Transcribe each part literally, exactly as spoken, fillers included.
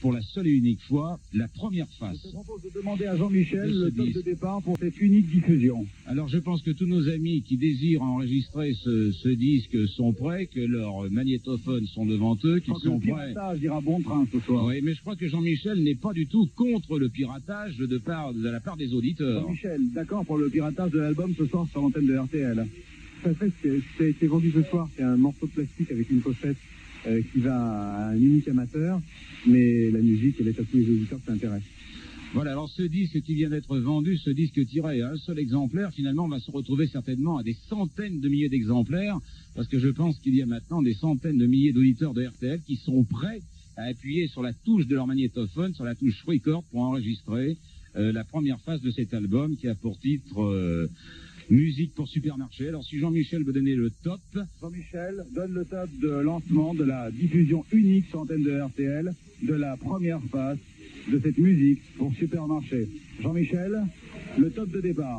pour la seule et unique fois la première face. Je te propose de demander à Jean-Michel de le top disque. de départ pour cette unique diffusion. Alors je pense que tous nos amis qui désirent enregistrer ce, ce disque sont prêts, que leurs magnétophones sont devant eux, qu'ils sont prêts. Le piratage ira bon train ce soir. Oui, mais je crois que Jean-Michel n'est pas du tout contre le piratage de, part, de la part des auditeurs. Jean-Michel, d'accord pour le piratage de l'album ce soir sur l'antenne de R T L. Tout à fait, ce qui a été vendu ce soir, c'est un morceau de plastique avec une pochette euh, qui va à un unique amateur, mais la musique, elle est à tous les auditeurs qui s'intéressent. Voilà, alors ce disque qui vient d'être vendu, ce disque tiré à un seul exemplaire, finalement va se retrouver certainement à des centaines de milliers d'exemplaires, parce que je pense qu'il y a maintenant des centaines de milliers d'auditeurs de R T L qui sont prêts à appuyer sur la touche de leur magnétophone, sur la touche record pour enregistrer euh, la première phase de cet album qui a pour titre euh, Musique pour Supermarché. Alors si Jean-Michel veut donner le top... Jean-Michel donne le top de lancement de la diffusion unique sur antenne de R T L de la première phase de cette musique pour Supermarché. Jean-Michel, le top de départ.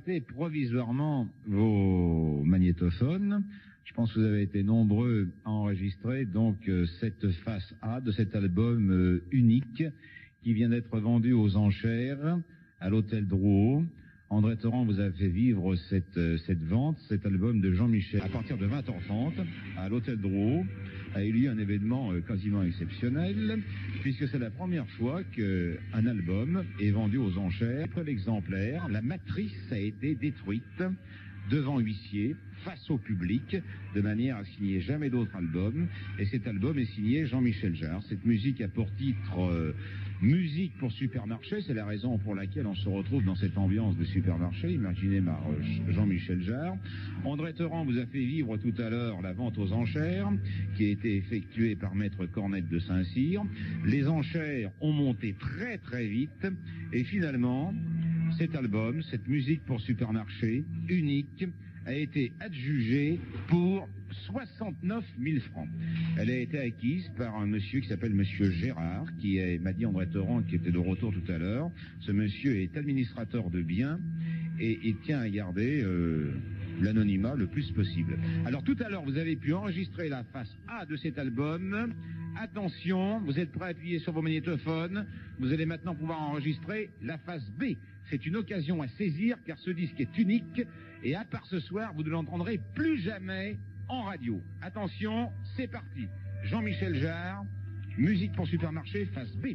arrêter provisoirement vos magnétophones. Je pense que vous avez été nombreux à enregistrer donc euh, cette face A de cet album euh, unique qui vient d'être vendu aux enchères à l'hôtel Drouot. André Torrent vous a fait vivre cette, euh, cette vente, cet album de Jean-Michel. À partir de vingt heures trente, à l'hôtel Drouot, a eu lieu un événement euh, quasiment exceptionnel, puisque c'est la première fois qu'un album est vendu aux enchères. Après l'exemplaire, la matrice a été détruite devant huissier, face au public, de manière à ce qu'il n'y ait jamais d'autre album. Et cet album est signé Jean-Michel Jarre. Cette musique a pour titre euh, Musique pour Supermarché. C'est la raison pour laquelle on se retrouve dans cette ambiance de supermarché, imaginée par euh, Jean-Michel Jarre. André Torrent vous a fait vivre tout à l'heure la vente aux enchères, qui a été effectuée par Maître Cornette de Saint-Cyr. Les enchères ont monté très très vite, et finalement, cet album, cette musique pour supermarché, unique, a été adjugée pour soixante-neuf mille francs. Elle a été acquise par un monsieur qui s'appelle monsieur Gérard, qui m'a dit André Torrent, qui était de retour tout à l'heure. Ce monsieur est administrateur de biens et il tient à garder euh, l'anonymat le plus possible. Alors tout à l'heure, vous avez pu enregistrer la face A de cet album. Attention, vous êtes prêts à appuyer sur vos magnétophones. Vous allez maintenant pouvoir enregistrer la face B. C'est une occasion à saisir car ce disque est unique et à part ce soir, vous ne l'entendrez plus jamais en radio. Attention, c'est parti. Jean-Michel Jarre, musique pour supermarché, face B.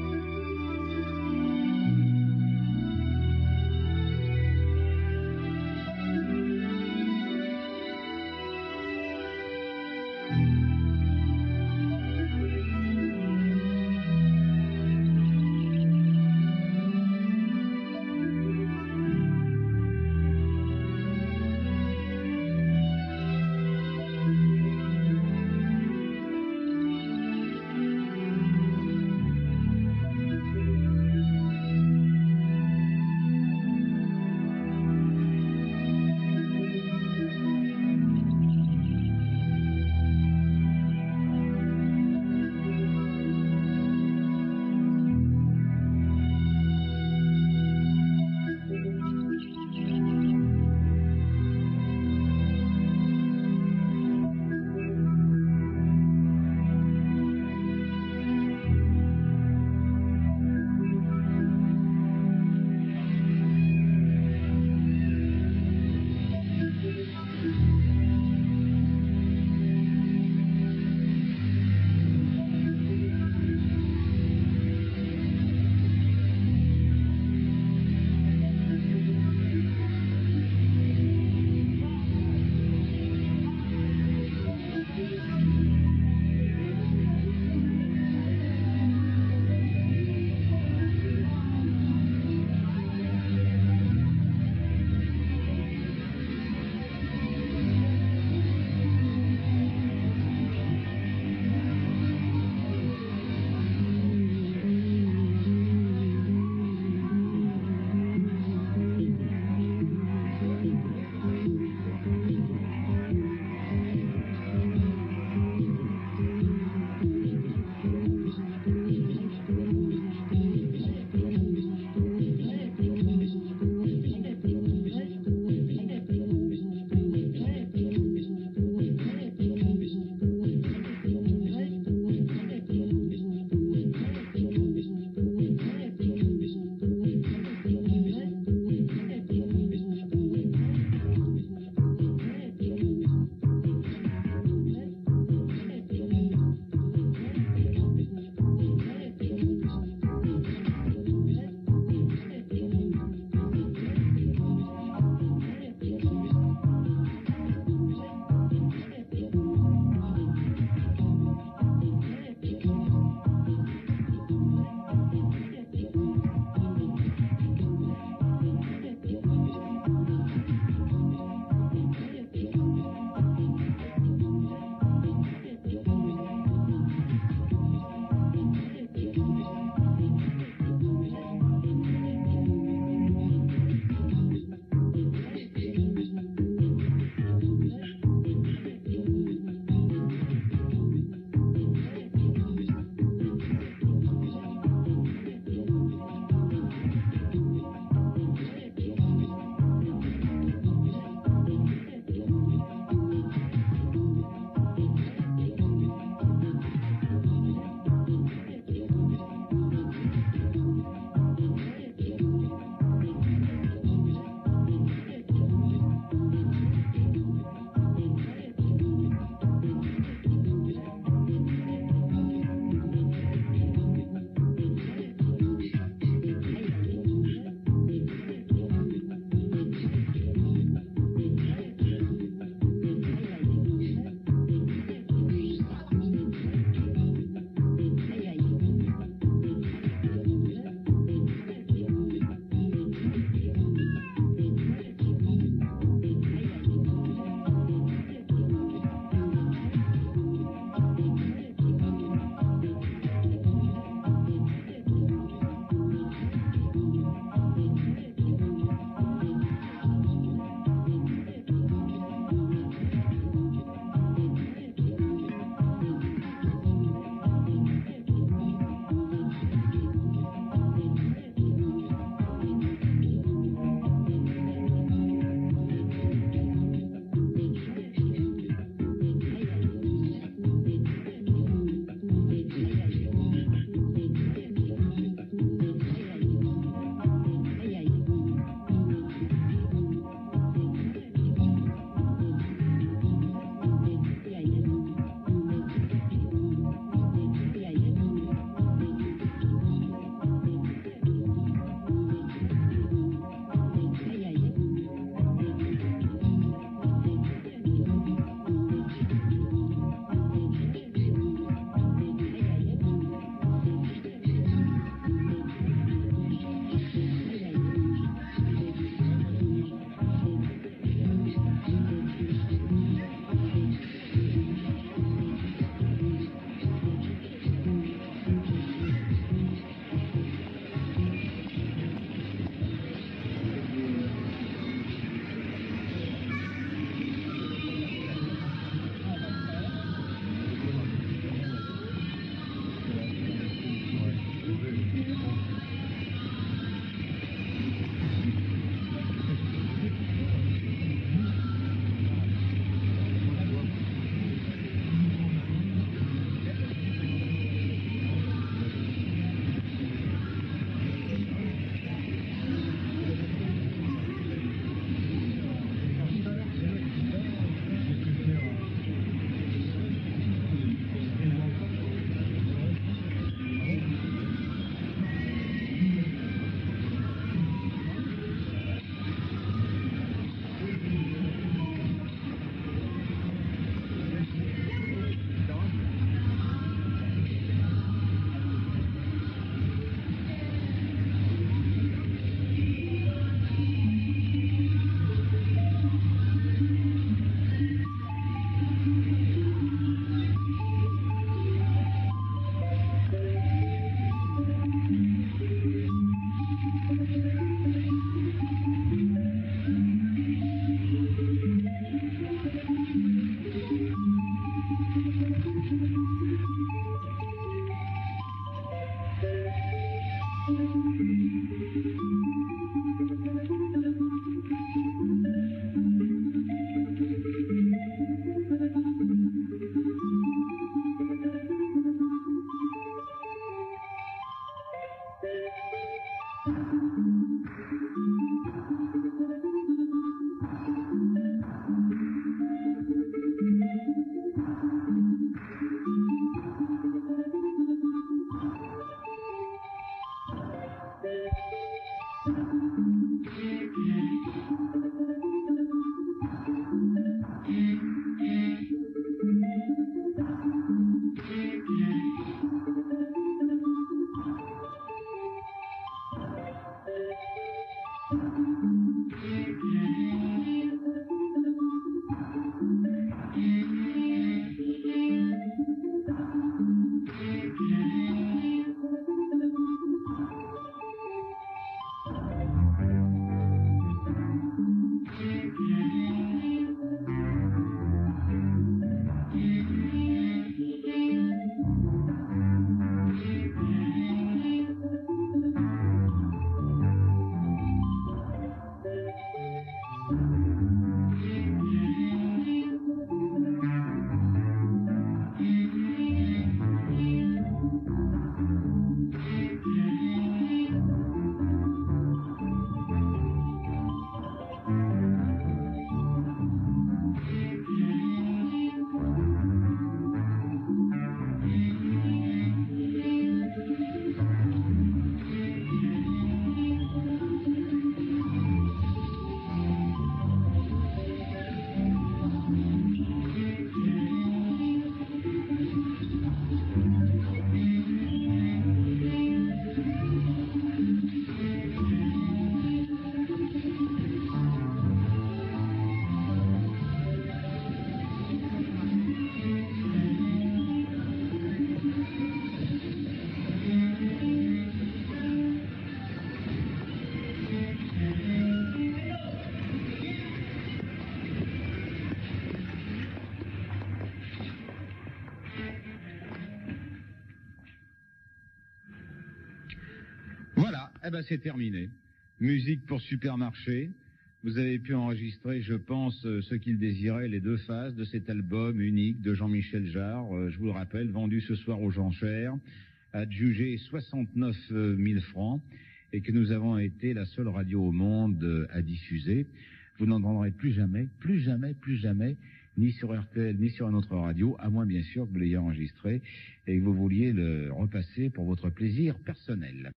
Voilà, eh ben c'est terminé. Musique pour Supermarché. Vous avez pu enregistrer, je pense, ce qu'il désirait, les deux phases de cet album unique de Jean-Michel Jarre. Je vous le rappelle, vendu ce soir aux enchères, adjugé soixante-neuf mille francs, et que nous avons été la seule radio au monde à diffuser. Vous n'entendrez plus jamais, plus jamais, plus jamais, ni sur R T L, ni sur une autre radio, à moins bien sûr que vous l'ayez enregistré et que vous vouliez le repasser pour votre plaisir personnel.